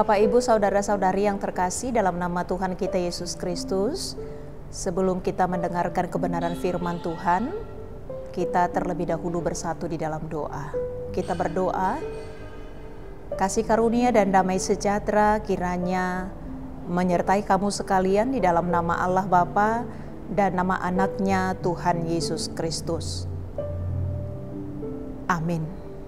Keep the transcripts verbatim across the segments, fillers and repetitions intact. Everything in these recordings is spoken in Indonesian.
Bapak, Ibu, Saudara-saudari yang terkasih dalam nama Tuhan kita Yesus Kristus, sebelum kita mendengarkan kebenaran firman Tuhan, kita terlebih dahulu bersatu di dalam doa. Kita berdoa, kasih karunia dan damai sejahtera kiranya menyertai kamu sekalian di dalam nama Allah Bapa dan nama anaknya Tuhan Yesus Kristus. Amin.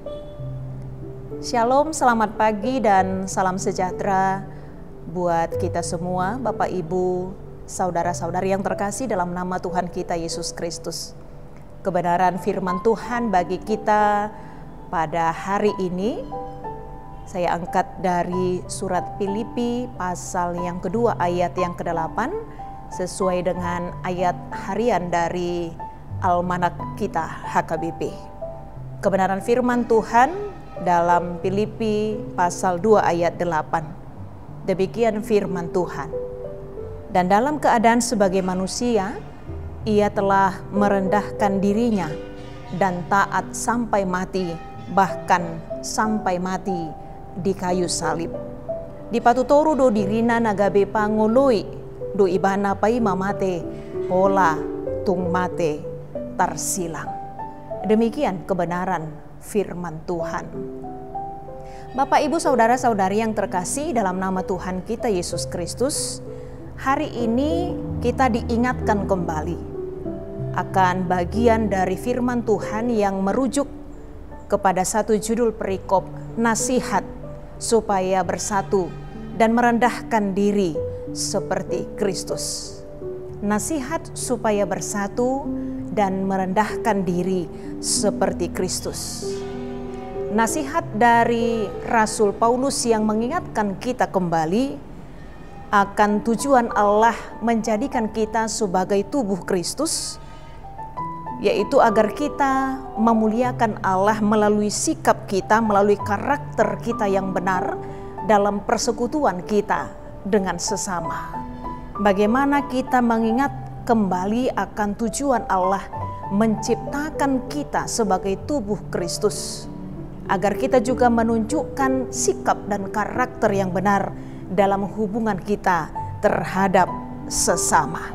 Shalom, selamat pagi dan salam sejahtera buat kita semua, Bapak, Ibu, saudara-saudari yang terkasih dalam nama Tuhan kita Yesus Kristus. Kebenaran firman Tuhan bagi kita pada hari ini, saya angkat dari surat Filipi pasal yang kedua ayat yang kedelapan, sesuai dengan ayat harian dari Almanak kita H K B P. Kebenaran firman Tuhan dalam Filipi pasal dua ayat delapan. Demikian firman Tuhan. Dan dalam keadaan sebagai manusia, ia telah merendahkan dirinya dan taat sampai mati, bahkan sampai mati di kayu salib. Di patutoru do dirina nagabe pangoloi do ibana pai mamate pola tung mate tarsilang. Demikian kebenaran firman Tuhan. Bapak, Ibu, saudara-saudari yang terkasih dalam nama Tuhan kita Yesus Kristus, hari ini kita diingatkan kembali akan bagian dari firman Tuhan yang merujuk kepada satu judul perikop, nasihat supaya bersatu dan merendahkan diri seperti Kristus. Nasihat supaya bersatu dan merendahkan diri seperti Kristus. Nasihat dari Rasul Paulus yang mengingatkan kita kembali akan tujuan Allah menjadikan kita sebagai tubuh Kristus, yaitu agar kita memuliakan Allah melalui sikap kita, melalui karakter kita yang benar dalam persekutuan kita dengan sesama. Bagaimana kita mengingat kembali akan tujuan Allah menciptakan kita sebagai tubuh Kristus, agar kita juga menunjukkan sikap dan karakter yang benar dalam hubungan kita terhadap sesama.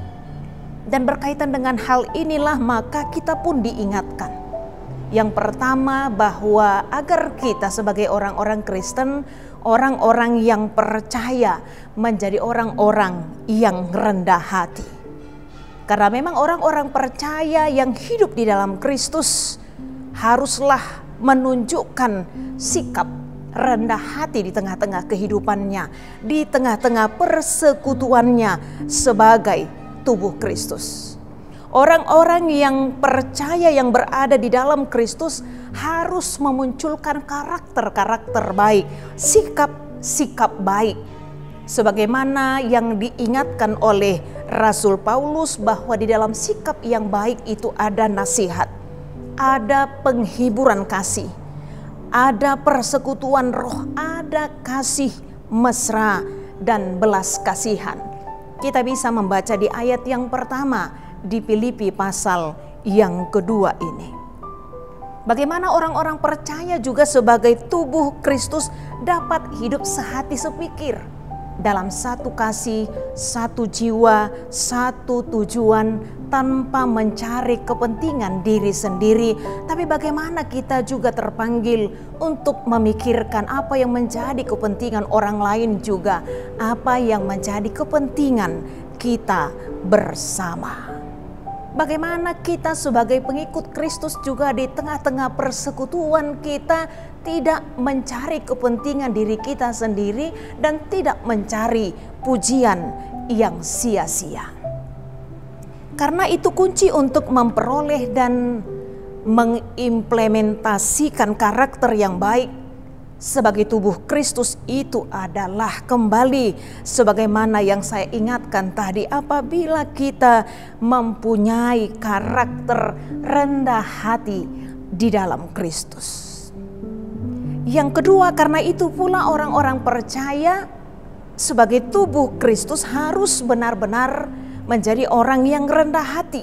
Dan berkaitan dengan hal inilah maka kita pun diingatkan. Yang pertama, bahwa agar kita sebagai orang-orang Kristen, orang-orang yang percaya, menjadi orang-orang yang rendah hati. Karena memang orang-orang percaya yang hidup di dalam Kristus haruslah menunjukkan sikap rendah hati di tengah-tengah kehidupannya, di tengah-tengah persekutuannya sebagai tubuh Kristus. Orang-orang yang percaya yang berada di dalam Kristus harus memunculkan karakter-karakter baik, sikap-sikap baik. Sebagaimana yang diingatkan oleh Rasul Paulus bahwa di dalam sikap yang baik itu ada nasihat, ada penghiburan kasih, ada persekutuan roh, ada kasih mesra dan belas kasihan. Kita bisa membaca di ayat yang pertama di Filipi pasal yang kedua ini. Bagaimana orang-orang percaya juga sebagai tubuh Kristus dapat hidup sehati sepikir dalam satu kasih, satu jiwa, satu tujuan, tanpa mencari kepentingan diri sendiri. Tapi bagaimana kita juga terpanggil untuk memikirkan apa yang menjadi kepentingan orang lain juga, apa yang menjadi kepentingan kita bersama. Bagaimana kita sebagai pengikut Kristus juga di tengah-tengah persekutuan kita tidak mencari kepentingan diri kita sendiri dan tidak mencari pujian yang sia-sia. Karena itu kunci untuk memperoleh dan mengimplementasikan karakter yang baik sebagai tubuh Kristus itu adalah kembali sebagaimana yang saya ingatkan tadi, apabila kita mempunyai karakter rendah hati di dalam Kristus. Yang kedua, karena itu pula orang-orang percaya sebagai tubuh Kristus harus benar-benar menjadi orang yang rendah hati.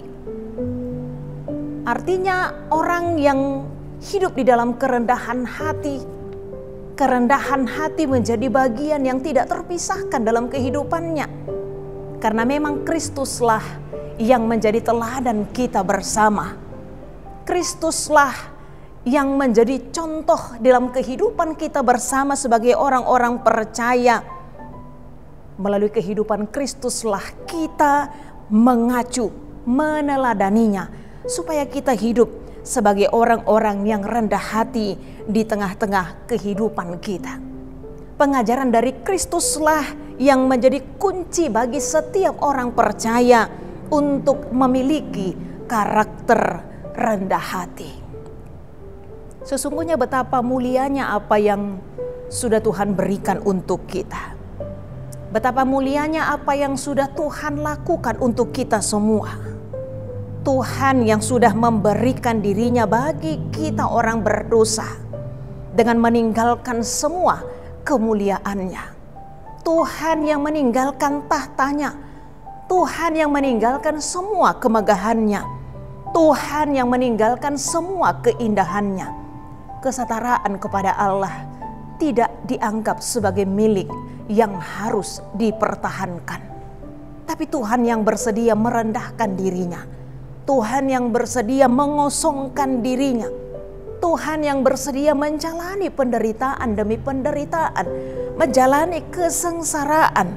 Artinya orang yang hidup di dalam kerendahan hati kerendahan hati menjadi bagian yang tidak terpisahkan dalam kehidupannya. Karena memang Kristuslah yang menjadi teladan kita bersama. Kristuslah yang menjadi contoh dalam kehidupan kita bersama sebagai orang-orang percaya. Melalui kehidupan Kristuslah kita mengacu, meneladaninya, supaya kita hidup sebagai orang-orang yang rendah hati di tengah-tengah kehidupan kita. Pengajaran dari Kristuslah yang menjadi kunci bagi setiap orang percaya untuk memiliki karakter rendah hati. Sesungguhnya betapa mulianya apa yang sudah Tuhan berikan untuk kita. Betapa mulianya apa yang sudah Tuhan lakukan untuk kita semua. Tuhan yang sudah memberikan dirinya bagi kita orang berdosa dengan meninggalkan semua kemuliaannya. Tuhan yang meninggalkan tahtanya. Tuhan yang meninggalkan semua kemegahannya. Tuhan yang meninggalkan semua keindahannya. Kesetaraan kepada Allah tidak dianggap sebagai milik yang harus dipertahankan. Tapi Tuhan yang bersedia merendahkan dirinya. Tuhan yang bersedia mengosongkan dirinya. Tuhan yang bersedia menjalani penderitaan demi penderitaan, menjalani kesengsaraan.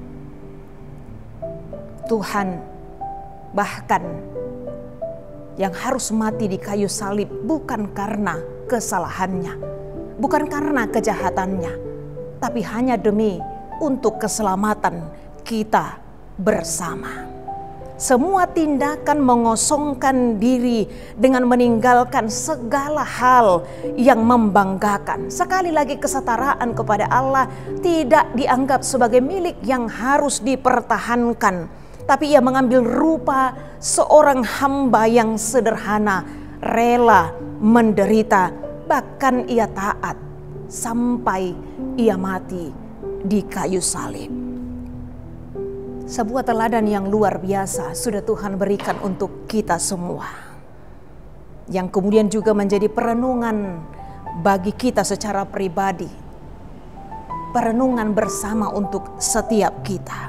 Tuhan bahkan yang harus mati di kayu salib bukan karena kesalahannya, bukan karena kejahatannya, tapi hanya demi untuk keselamatan kita bersama. Semua tindakan mengosongkan diri dengan meninggalkan segala hal yang membanggakan. Sekali lagi, kesetaraan kepada Allah tidak dianggap sebagai milik yang harus dipertahankan. Tapi ia mengambil rupa seorang hamba yang sederhana, rela menderita, bahkan ia taat sampai ia mati di kayu salib. Sebuah teladan yang luar biasa sudah Tuhan berikan untuk kita semua, yang kemudian juga menjadi perenungan bagi kita secara pribadi, perenungan bersama untuk setiap kita.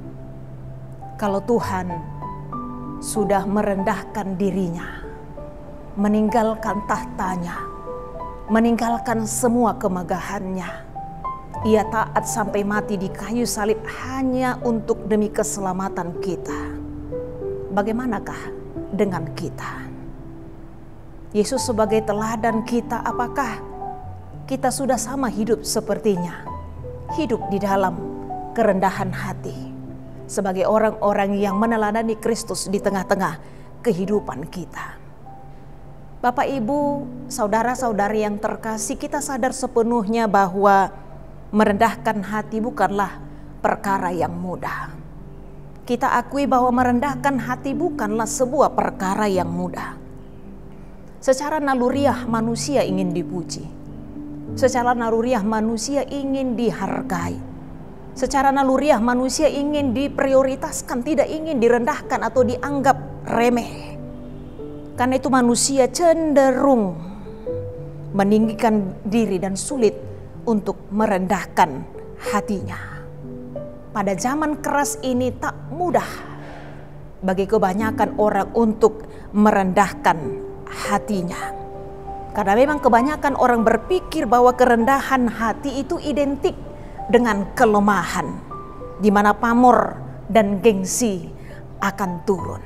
Kalau Tuhan sudah merendahkan dirinya, meninggalkan tahtanya, meninggalkan semua kemegahannya, ia taat sampai mati di kayu salib hanya untuk demi keselamatan kita. Bagaimanakah dengan kita? Yesus sebagai teladan kita, apakah kita sudah sama hidup sepertinya? Hidup di dalam kerendahan hati sebagai orang-orang yang meneladani Kristus di tengah-tengah kehidupan kita. Bapak, Ibu, saudara-saudari yang terkasih, kita sadar sepenuhnya bahwa merendahkan hati bukanlah perkara yang mudah. Kita akui bahwa merendahkan hati bukanlah sebuah perkara yang mudah. Secara naluriah manusia ingin dipuji. Secara naluriah manusia ingin dihargai. Secara naluriah manusia ingin diprioritaskan, tidak ingin direndahkan atau dianggap remeh. Karena itu manusia cenderung meninggikan diri dan sulit untuk merendahkan hatinya. Pada zaman keras ini tak mudah bagi kebanyakan orang untuk merendahkan hatinya. Karena memang kebanyakan orang berpikir bahwa kerendahan hati itu identik dengan kelemahan, di mana pamor dan gengsi akan turun.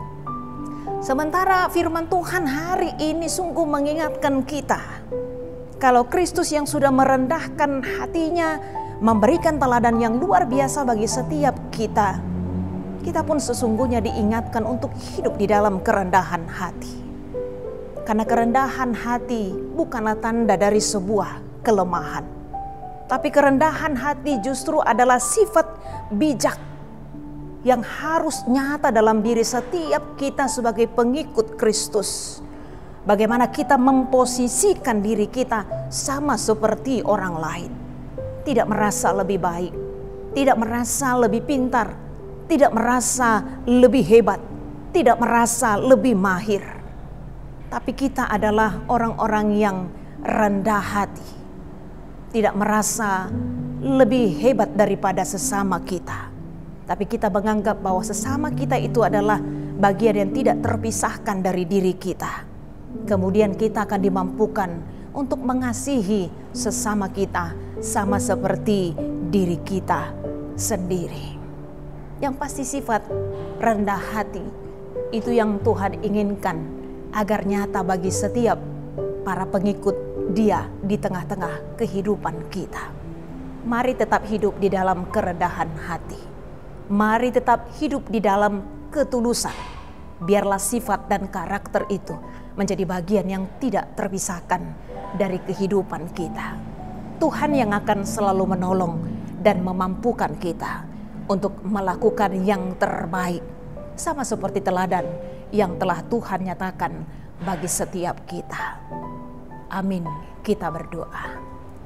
Sementara firman Tuhan hari ini sungguh mengingatkan kita, kalau Kristus yang sudah merendahkan hatinya memberikan teladan yang luar biasa bagi setiap kita, kita pun sesungguhnya diingatkan untuk hidup di dalam kerendahan hati. Karena kerendahan hati bukanlah tanda dari sebuah kelemahan, tapi kerendahan hati justru adalah sifat bijak yang harus nyata dalam diri setiap kita sebagai pengikut Kristus. Bagaimana kita memposisikan diri kita sama seperti orang lain. Tidak merasa lebih baik, tidak merasa lebih pintar, tidak merasa lebih hebat, tidak merasa lebih mahir. Tapi kita adalah orang-orang yang rendah hati. tidak merasa lebih hebat daripada sesama kita. Tapi kita menganggap bahwa sesama kita itu adalah bagian yang tidak terpisahkan dari diri kita. Kemudian kita akan dimampukan untuk mengasihi sesama kita sama seperti diri kita sendiri. Yang pasti sifat rendah hati itu yang Tuhan inginkan agar nyata bagi setiap para pengikut Dia di tengah-tengah kehidupan kita. Mari tetap hidup di dalam kerendahan hati. Mari tetap hidup di dalam ketulusan. Biarlah sifat dan karakter itu menjadi bagian yang tidak terpisahkan dari kehidupan kita. Tuhan yang akan selalu menolong dan memampukan kita untuk melakukan yang terbaik, sama seperti teladan yang telah Tuhan nyatakan bagi setiap kita. Amin. Kita berdoa.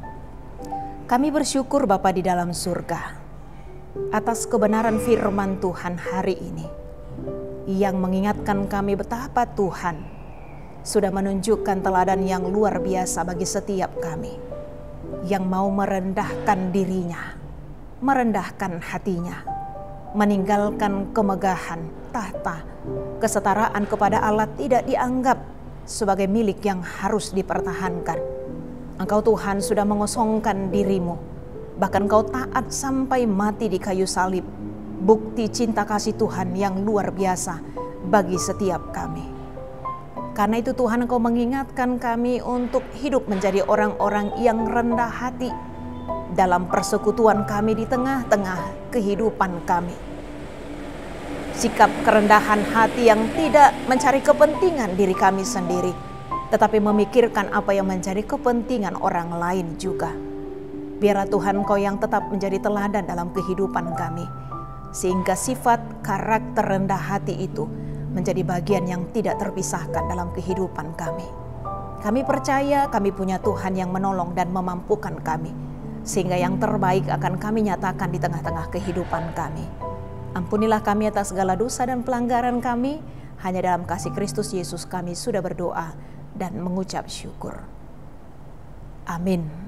Kami bersyukur Bapa di dalam surga atas kebenaran firman Tuhan hari ini yang mengingatkan kami betapa Tuhan sudah menunjukkan teladan yang luar biasa bagi setiap kami yang mau merendahkan dirinya, merendahkan hatinya, meninggalkan kemegahan, tahta, kesetaraan kepada Allah tidak dianggap sebagai milik yang harus dipertahankan. Engkau Tuhan sudah mengosongkan dirimu, bahkan Kau taat sampai mati di kayu salib. Bukti cinta kasih Tuhan yang luar biasa bagi setiap kami. Karena itu Tuhan, Engkau mengingatkan kami untuk hidup menjadi orang-orang yang rendah hati dalam persekutuan kami di tengah-tengah kehidupan kami. Sikap kerendahan hati yang tidak mencari kepentingan diri kami sendiri, tetapi memikirkan apa yang menjadi kepentingan orang lain juga. Biarlah Tuhan Kau yang tetap menjadi teladan dalam kehidupan kami, sehingga sifat karakter rendah hati itu menjadi bagian yang tidak terpisahkan dalam kehidupan kami. Kami percaya kami punya Tuhan yang menolong dan memampukan kami, sehingga yang terbaik akan kami nyatakan di tengah-tengah kehidupan kami. Ampunilah kami atas segala dosa dan pelanggaran kami. Hanya dalam kasih Kristus Yesus kami sudah berdoa dan mengucap syukur. Amin.